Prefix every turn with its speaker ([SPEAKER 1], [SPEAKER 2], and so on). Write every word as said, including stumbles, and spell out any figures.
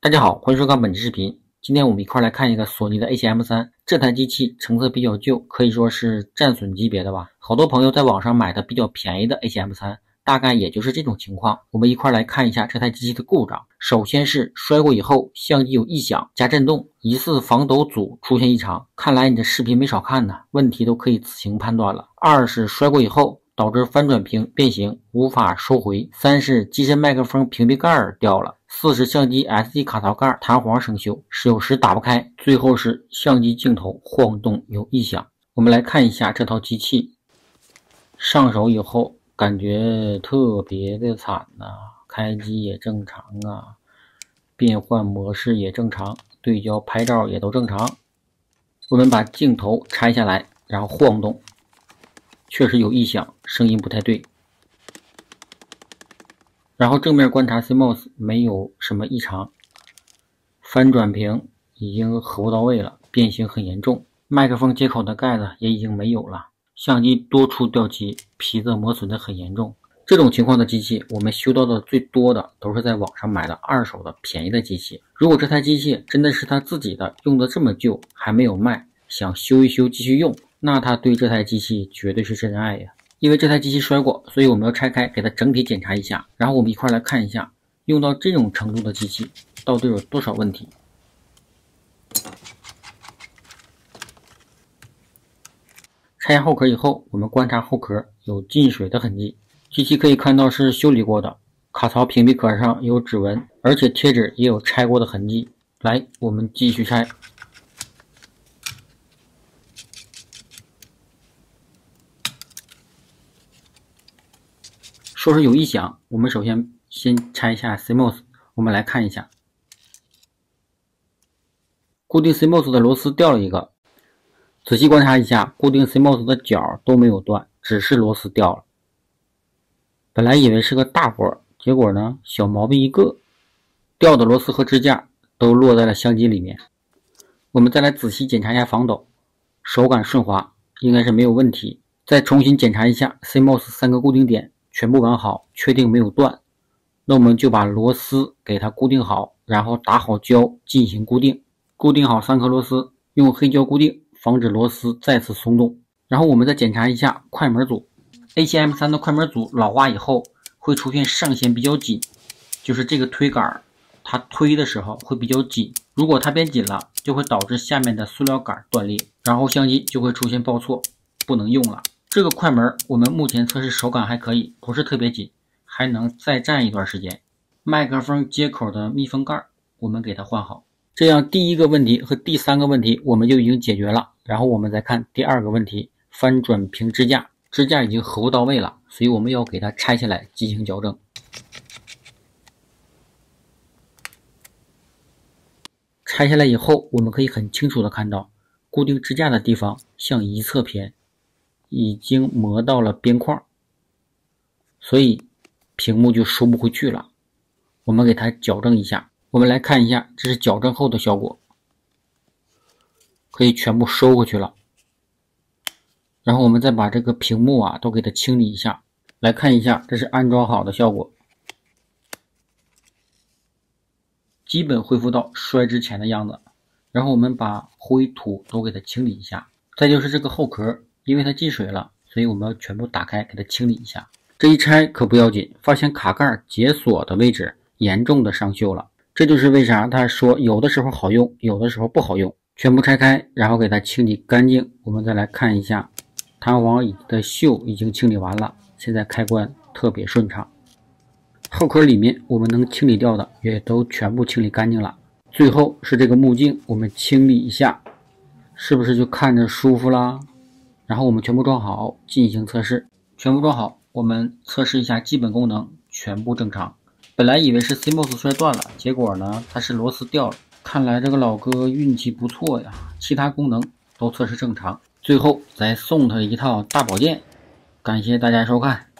[SPEAKER 1] 大家好，欢迎收看本期视频。今天我们一块来看一个索尼的 A C M 三，这台机器成色比较旧，可以说是战损级别的吧。好多朋友在网上买的比较便宜的 A C M 三，大概也就是这种情况。我们一块来看一下这台机器的故障。首先是摔过以后相机有异响加震动，疑似防抖组出现异常。看来你的视频没少看呢，问题都可以自行判断了。二是摔过以后导致翻转屏变形无法收回。三是机身麦克风屏蔽盖掉了。四是相机 S D 卡槽盖弹簧生锈，使用时打不开。最后是相机镜头晃动有异响。我们来看一下这套机器上手以后感觉特别的惨呐、啊，开机也正常啊，变换模式也正常，对焦拍照也都正常。我们把镜头拆下来然后晃动，确实有异响，声音不太对。然后正面观察 C M O S 没有什么异常，翻转屏已经合不到位了，变形很严重，麦克风接口的盖子也已经没有了，相机多处掉漆，皮子磨损的很严重。这种情况的机器我们修到的最多的都是在网上买的二手的便宜的机器。如果这台机器真的是他自己的，用的这么旧还没有卖，想修一修继续用，那他对这台机器绝对是真爱呀。因为这台机器摔过，所以我们要拆开给它整体检查一下，然后我们一块来看一下用到这种程度的机器到底有多少问题。拆下后壳以后，我们观察后壳有进水的痕迹，机器可以看到是修理过的，卡槽屏蔽壳上有指纹，而且贴纸也有拆过的痕迹。来，我们继续拆。说是有异响，我们首先先拆一下 C M O S， 我们来看一下，固定 C M O S 的螺丝掉了一个，仔细观察一下，固定 C M O S 的角都没有断，只是螺丝掉了。本来以为是个大活，结果呢小毛病一个，掉的螺丝和支架都落在了相机里面。我们再来仔细检查一下防抖，手感顺滑，应该是没有问题。再重新检查一下 C M O S 三个固定点全部完好，确定没有断，那我们就把螺丝给它固定好，然后打好胶进行固定。固定好三颗螺丝，用黑胶固定，防止螺丝再次松动。然后我们再检查一下快门组。 A C M 三 的快门组老化以后会出现上弦比较紧，就是这个推杆它推的时候会比较紧，如果它变紧了就会导致下面的塑料杆断裂，然后相机就会出现报错，不能用了。这个快门我们目前测试手感还可以，不是特别紧，还能再战一段时间。麦克风接口的密封盖我们给它换好，这样第一个问题和第三个问题我们就已经解决了。然后我们再看第二个问题，翻转屏支架，支架已经合不到位了，所以我们要给它拆下来进行矫正。拆下来以后，我们可以很清楚的看到固定支架的地方向一侧偏，已经磨到了边框，所以屏幕就收不回去了。我们给它矫正一下，我们来看一下，这是矫正后的效果，可以全部收回去了。然后我们再把这个屏幕啊都给它清理一下，来看一下，这是安装好的效果，基本恢复到摔之前的样子。然后我们把灰土都给它清理一下。再就是这个后壳，因为它进水了，所以我们要全部打开给它清理一下。这一拆可不要紧，发现卡盖解锁的位置严重的上锈了，这就是为啥他说有的时候好用，有的时候不好用。全部拆开然后给它清理干净。我们再来看一下，弹簧的锈已经清理完了，现在开关特别顺畅。后壳里面我们能清理掉的也都全部清理干净了。最后是这个目镜，我们清理一下，是不是就看着舒服啦？然后我们全部装好进行测试。全部装好，我们测试一下基本功能全部正常。本来以为是 C M O S 摔断了，结果呢它是螺丝掉了。看来这个老哥运气不错呀，其他功能都测试正常。最后再送他一套大宝剑。感谢大家收看。